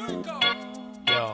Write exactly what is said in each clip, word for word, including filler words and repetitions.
Yo.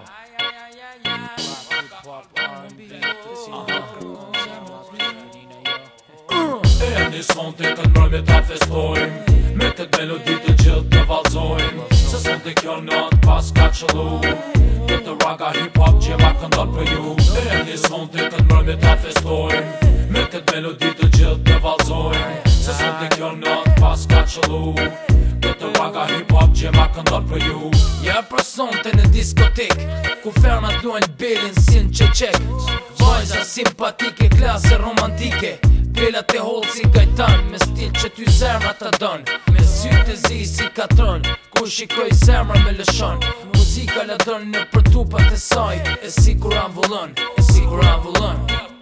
E një son të këtë mërme ta festojmë, me këtë melodi të gjithë të valzojmë. Se son të kjo nëtë pas ka qëllu, këtë raga hip-hop që ma këndon për ju. E një son të këtë mërme ta festojmë, me këtë melodi të gjithë të valzojmë. Se son të kjo nëtë pas ka qëllu, këtë raga hip-hop që ma këndon për ju. Ja për sonte në diskotek, ku fermat luajnë belin si në qeqek. Vajza simpatike, klase romantike, pelat e holë si gajtan, me stil që ty zemra ta dën, me sytë e zi si katron, ku shikoj zemra me lëshon. Muzika la dën në për tupat e saj, e si kur amvullon, e si kur amvullon.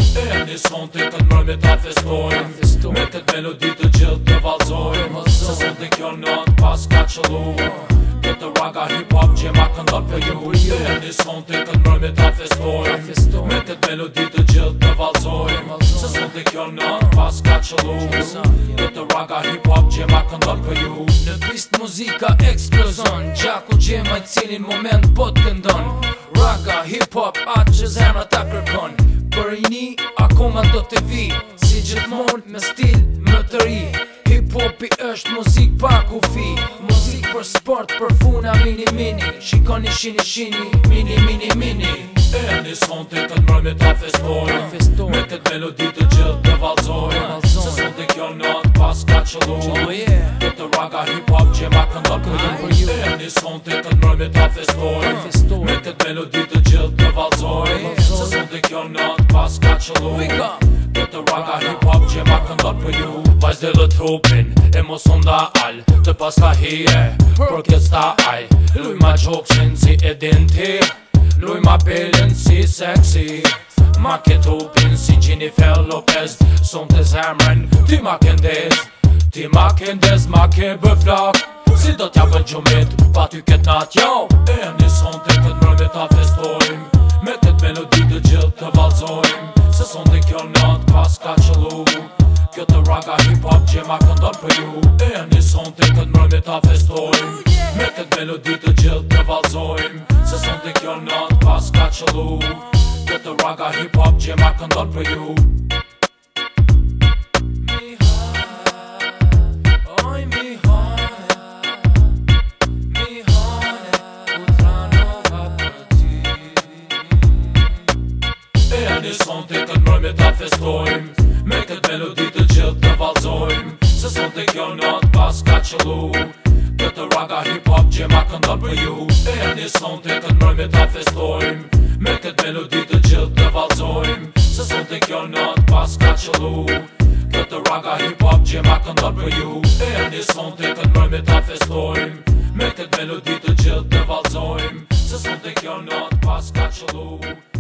E një son të këtë mërme ta festojmë, me këtë melodi të gjithë të valzojmë. Se son të kjo nëtë pas ka qëllu, këtë raga hip-hop që ma këndon për ju. E një son të këtë mërme ta festojmë, me këtë melodi të gjithë të valzojmë. Se son të kjo nëtë pas ka qëllu, këtë raga hip-hop që ma këndon për ju. Në pist muzika eksplozon, gjaku gjema i cilin moment po të këndon. Raga, hip-hop, atë që zemra ta kërkon. Për i një, akoma do të vi, si gjithmon me stil më të ri. Hip-hopi është muzik pa kufi, muzik për sport, për funa mini mini. Shikoni shini shini, mini mini mini. E një son të këtë mërme ta festojmë, me këtë melodi të gjithë të valzojmë. Se son të kjo nëtë pas ka qëllu, këtë raga hip-hop që ma këndon për ju. E një son të këtë mërme ta festojmë, me këtë melodi të gjithë të valzojmë. Se son të kjo nëtë pas ka qëllu, këtë raga hip-hop që ma këndon për ju. Vajz dhe dhe trupin, e mos nda al, të pas ka hije, për këtë sta aj. Luj ma gjoksin si edin ti, luj ma pelin si seksi, ma ketupin si Jennifer Lopez. Son të zemrën, ti ma këndez, ti ma këndez, ma ke bëflak, si do t'ja bën gjumit, pa ty këtë nat, jo. E një son të këtë mërme ta festojmë, me këtë melodi të gjithë të valzojmë. Se son të kjo nëtë pas ka qëllu, këtë raga hip-hop që ma këndon për ju. E një son të këtë mërme ta festojmë, me këtë melodi të gjithë të valzojmë. Se son të kjo nëtë pas ka qëllu, këtë raga hip-hop që ma këndon për ju. E një son të këtë mërme ta festojmë, me këtë melodi të gjithë të valzojmë. Se son të kjo nëtë pas ka qëllu, këtë raga hip-hop që ma këndon për ju. E një son të këtë mërme ta festojmë, me këtë melodi të gjithë të valzojmë. Se son të kjo nëtë pas ka qëllu, këtë raga hip-hop që ma këndon për ju. E një son të këtë mërme ta festojmë, me këtë melodi të gjithë të valzojmë. Se son të kjo nëtë pas ka qëllu.